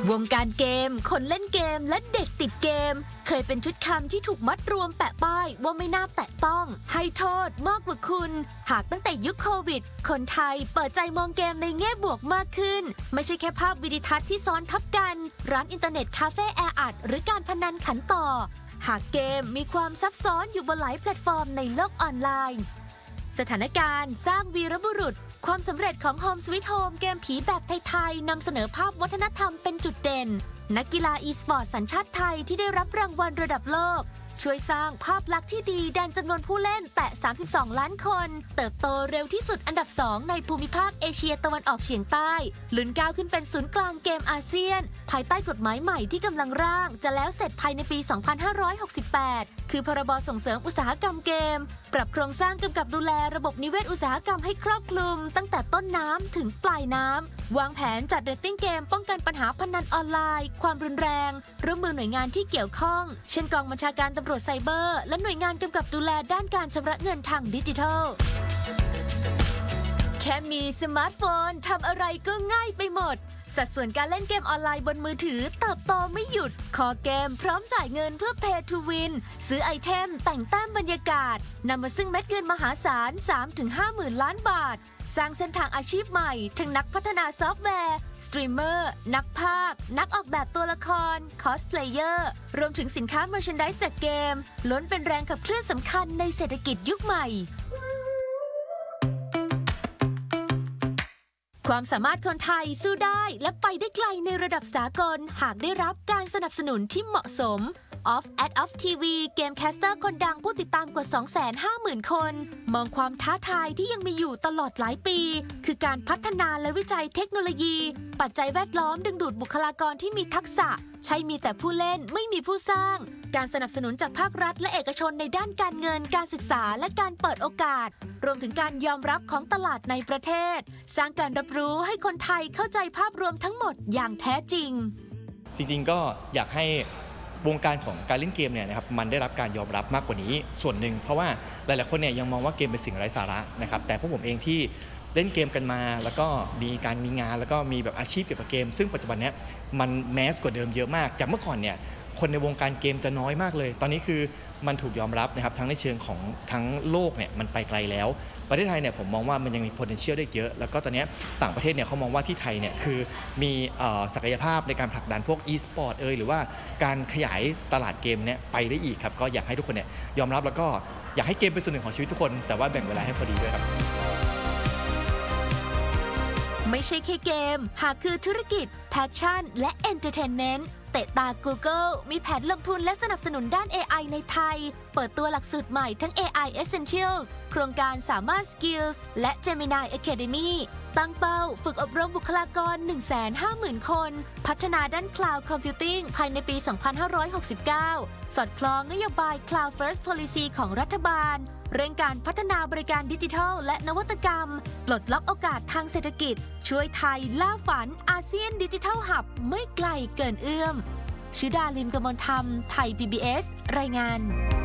วงการเกมคนเล่นเกมและเด็กติดเกมเคยเป็นชุดคำที่ถูกมัดรวมแปะป้ายว่าไม่น่าแตะต้องให้โทษมากกว่าคุณหากตั้งแต่ยุคโควิดคนไทยเปิดใจมองเกมในแง่บวกมากขึ้นไม่ใช่แค่ภาพวิดีทัศน์ที่ซ้อนทับกันร้านอินเทอร์เน็ตคาเฟ่แออัดหรือการพนันขันต่อหากเกมมีความซับซ้อนอยู่บนหลายแพลตฟอร์มในโลกออนไลน์สถานการณ์สร้างวีรบุรุษความสำเร็จของ Home Sweet Home เกมผีแบบไทยๆนำเสนอภาพวัฒนธรรมเป็นจุดเด่นนักกีฬาอีสปอร์ตสัญชาติไทยที่ได้รับรางวัลระดับโลกช่วยสร้างภาพลักษณ์ที่ดีดันจำนวนผู้เล่นแตะ32 ล้านคนเติบโตเร็วที่สุดอันดับ2ในภูมิภาคเอเชียตะวันออกเฉียงใต้ลุ้นก้าวขึ้นเป็นศูนย์กลางเกมอาเซียนภายใต้กฎหมายใหม่ที่กำลังร่างจะแล้วเสร็จภายในปี 2568 คือพรบส่งเสริมอุตสาหกรรมเกมปรับโครงสร้างกำกับดูแลระบบนิเวศอุตสาหกรรมให้ครอบคลุมตั้งแต่ต้นน้ำถึงปลายน้ำวางแผนจัดเรตติ้งเกมป้องกันปัญหาพนันออนไลน์ความรุนแรงร่วมมือหน่วยงานที่เกี่ยวข้องเช่นกองบัญชาการตำรวจไซเบอร์และหน่วยงานกำกับดูแลด้านการชำระเงินทางดิจิทัลแค่มีสมาร์ทโฟนทำอะไรก็ง่ายไปหมดสัดส่วนการเล่นเกมออนไลน์บนมือถือเติบโตไม่หยุดคอเกมพร้อมจ่ายเงินเพื่อ Pay to Win ซื้อไอเทมแต่งแต้มบรรยากาศนำมาซึ่งเม็ดเงินมหาศาล 3-5 หมื่นล้านบาทสร้างเส้นทางอาชีพใหม่ทั้งนักพัฒนาซอฟต์แวร์สตรีมเมอร์นักพากย์นักออกแบบตัวละครคอสเพลเยอร์รวมถึงสินค้าเมอร์แชนไดส์จากเกมล้วนเป็นแรงขับเคลื่อนสำคัญในเศรษฐกิจยุคใหม่ความสามารถคนไทยสู้ได้และไปได้ไกลในระดับสากลหากได้รับการสนับสนุนที่เหมาะสม Off TV เกมแคสเตอร์คนดังผู้ติดตามกว่า 250,000 คนมองความท้าทายที่ยังมีอยู่ตลอดหลายปีคือการพัฒนาและวิจัยเทคโนโลยีปัจจัยแวดล้อมดึงดูดบุคลากรที่มีทักษะใช่มีแต่ผู้เล่นไม่มีผู้สร้างการสนับสนุนจากภาครัฐและเอกชนในด้านการเงินการศึกษาและการเปิดโอกาสรวมถึงการยอมรับของตลาดในประเทศสร้างการรับรู้ให้คนไทยเข้าใจภาพรวมทั้งหมดอย่างแท้จริงจริงๆก็อยากให้วงการของการเล่นเกมเนี่ยนะครับมันได้รับการยอมรับมากกว่านี้ส่วนหนึ่งเพราะว่าหลายๆคนเนี่ยยังมองว่าเกมเป็นสิ่งไร้สาระนะครับแต่พวกผมเองที่เล่นเกมกันมาแล้วก็มีงานแล้วก็มีแบบอาชีพเกี่ยวกับเกมซึ่งปัจจุบันเนี้ยมันแมสกว่าเดิมเยอะมากจากเมื่อก่อนเนี่ยคนในวงการเกมจะน้อยมากเลยตอนนี้คือมันถูกยอมรับนะครับทั้งในเชิงของทั้งโลกเนี่ยมันไปไกลแล้วประเทศไทยเนี่ยผมมองว่ามันยังมี potential ได้เยอะแล้วก็ตอนนี้ต่างประเทศเนี่ยเขามองว่าที่ไทยเนี่ยคือมีศักยภาพในการผลักดันพวก e-sport หรือว่าการขยายตลาดเกมเนี่ยไปได้อีกครับก็อยากให้ทุกคนเนี่ยยอมรับแล้วก็อยากให้เกมเป็นส่วนหนึ่งของชีวิตทุกคนแต่ว่าแบ่งเวลาให้พอดีด้วยครับไม่ใช่แค่เกมหากคือธุรกิจ Passion และ Entertainment เตะตา Google มีแผนลงทุนและสนับสนุนด้าน AI ในไทยเปิดตัวหลักสูตรใหม่ทั้ง AI Essentials โครงการสามารถ Skills และ Gemini Academy ตั้งเป้าฝึกอบรมบุคลากร 150,000 คนพัฒนาด้าน Cloud Computing ภายในปี 2569 สอดคล้องนโยบาย Cloud First Policy ของรัฐบาลเร่งการพัฒนาบริการดิจิทัลและนวัตกรรมปลดล็อกโอกาสทางเศรษฐกิจช่วยไทยล่าฝันอาเซียนดิจิทัลฮับไม่ไกลเกินเอื้อมชุดาลิมกมลธรรมไทย PBS รายงาน